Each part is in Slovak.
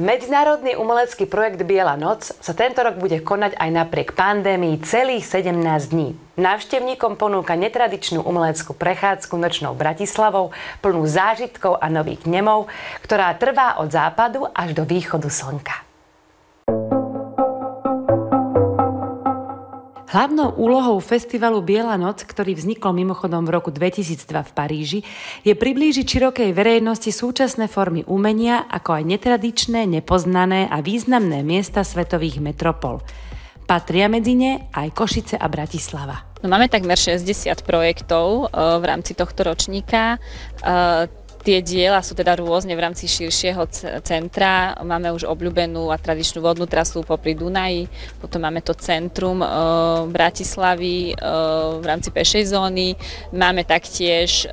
Medzinárodný umelecký projekt Biela noc sa tento rok bude konať aj napriek pandémii celých 17 dní. Návštevníkom ponúka netradičnú umeleckú prechádzku nočnou Bratislavou, plnú zážitkov a nových vnemov, ktorá trvá od západu až do východu slnka. Hlavnou úlohou festivalu Biela noc, ktorý vznikol mimochodom v roku 2002 v Paríži, je priblížiť širokej verejnosti súčasné formy umenia, ako aj netradičné, nepoznané a významné miesta svetových metropol. Patria medzi ne aj Košice a Bratislava. Máme takmer 60 projektov v rámci tohto ročníka. Tie diela sú teda rôzne v rámci širšieho centra. Máme už obľúbenú a tradičnú vodnú trasu popri Dunaji, potom máme to centrum Bratislavy v rámci pešej zóny. Máme taktiež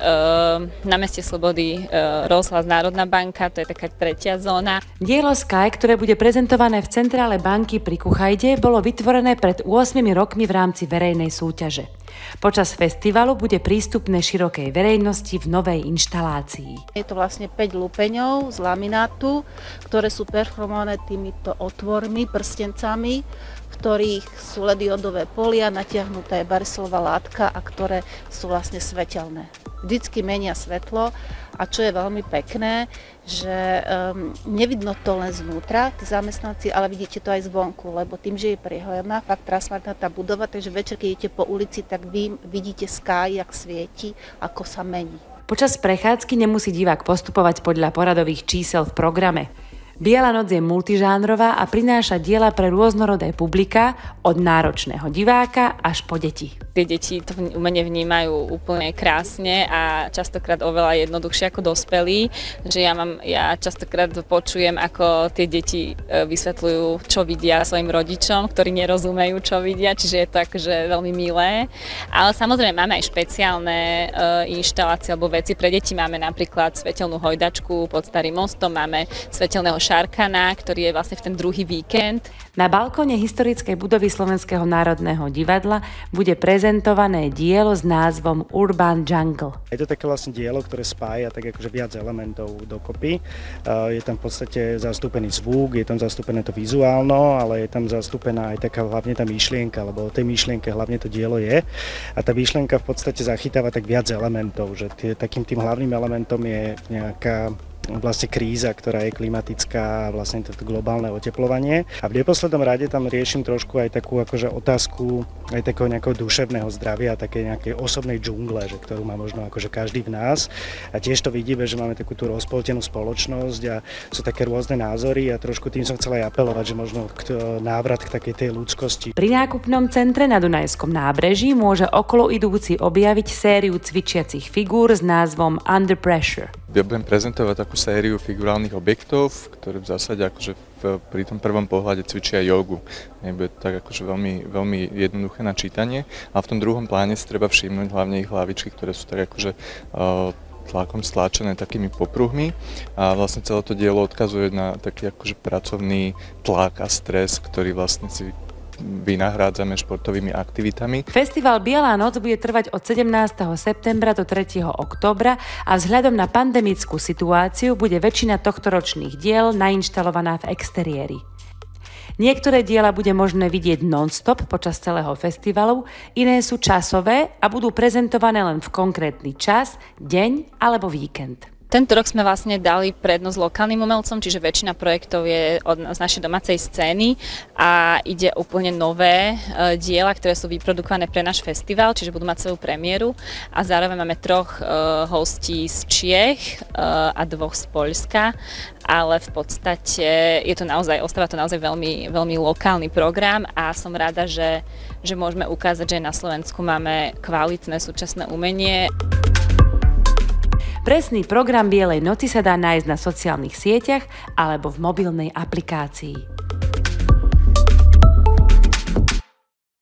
na meste Slobody rozhlas Národná banka, to je taká tretia zóna. Dielo Sky, ktoré bude prezentované v centrále banky pri Kuchajde, bolo vytvorené pred 8 rokmi v rámci verejnej súťaže. Počas festivalu bude prístupné širokej verejnosti v novej inštalácii. Je to vlastne 5 lupeňov z laminátu, ktoré sú performované týmito otvormi, prstencami, v ktorých sú lediodové polia, natiahnuté barisolová látka a ktoré sú vlastne svetelné. Vždycky menia svetlo a čo je veľmi pekné, že nevidno to len zvnútra, tí zamestnanci, ale vidíte to aj zvonku, lebo tým, že je prehľadná, fakt transparentná tá budova, takže večer, keď idete po ulici, tak vy vidíte Sky, jak svieti, ako sa mení. Počas prechádzky nemusí divák postupovať podľa poradových čísel v programe. Biela noc je multižánrová a prináša diela pre rôznorodé publika, od náročného diváka až po deti. Tie deti to umenie vnímajú úplne krásne a častokrát oveľa jednoduchšie ako dospelí. Že ja častokrát počujem, ako tie deti vysvetľujú, čo vidia svojim rodičom, ktorí nerozumejú, čo vidia, čiže je to akože veľmi milé. Ale samozrejme máme aj špeciálne inštalácie alebo veci. Pre deti máme napríklad svetelnú hojdačku pod Starým mostom, máme svetelného Šarkana, ktorý je vlastne v ten druhý víkend. Na balkóne historickej budovy Slovenského národného divadla bude prezentované dielo s názvom Urban Jungle. Je to také vlastne dielo, ktoré spája tak akože viac elementov dokopy. Je tam v podstate zastúpený zvuk, je tam zastúpené to vizuálno, ale je tam zastúpená aj taká hlavne tá myšlienka, lebo o tej myšlienke hlavne to dielo je. A tá myšlienka v podstate zachytáva tak viac elementov, že takým tým hlavným elementom je nejaká vlastne kríza, ktorá je klimatická, vlastne toto globálne oteplovanie. A v neposlednom rade tam riešim trošku aj takú akože otázku aj takého nejakého duševného zdravia, také nejakej osobnej džungle, že ktorú má možno akože každý v nás. A tiež to vidíme, že máme takú tú rozpoltenú spoločnosť a sú také rôzne názory a trošku tým som chcela aj apelovať, že možno návrat k takej tej ľudskosti. Pri nákupnom centre na Dunajskom nábreží môže okolo idúci objaviť sériu cvičiacich figúr s názvom Under Pressure. Ja budem prezentovať takú sériu figurálnych objektov, ktoré v zásade akože pri tom prvom pohľade cvičia jogu. Bude to tak akože veľmi jednoduché na čítanie. A v tom druhom pláne si treba všimnúť hlavne ich hlavičky, ktoré sú tak akože tlakom stláčené takými popruhmi. A vlastne celé to dielo odkazuje na taký akože pracovný tlak a stres, ktorý vlastne si vynahrádzame športovými aktivitami. Festival Biela noc bude trvať od 17. septembra do 3. októbra a vzhľadom na pandemickú situáciu bude väčšina tohtoročných diel nainštalovaná v exteriéri. Niektoré diela bude možné vidieť non-stop počas celého festivalu, iné sú časové a budú prezentované len v konkrétny čas, deň alebo víkend. Tento rok sme vlastne dali prednosť lokálnym umelcom, čiže väčšina projektov je z našej domácej scény a ide úplne nové diela, ktoré sú vyprodukované pre náš festival, čiže budú mať svoju premiéru a zároveň máme 3 hostí z Čiech a 2 z Poľska, ale v podstate ostáva to naozaj veľmi, veľmi lokálny program a som rada, že môžeme ukázať, že na Slovensku máme kvalitné súčasné umenie. Presný program Bielej noci sa dá nájsť na sociálnych sieťach alebo v mobilnej aplikácii.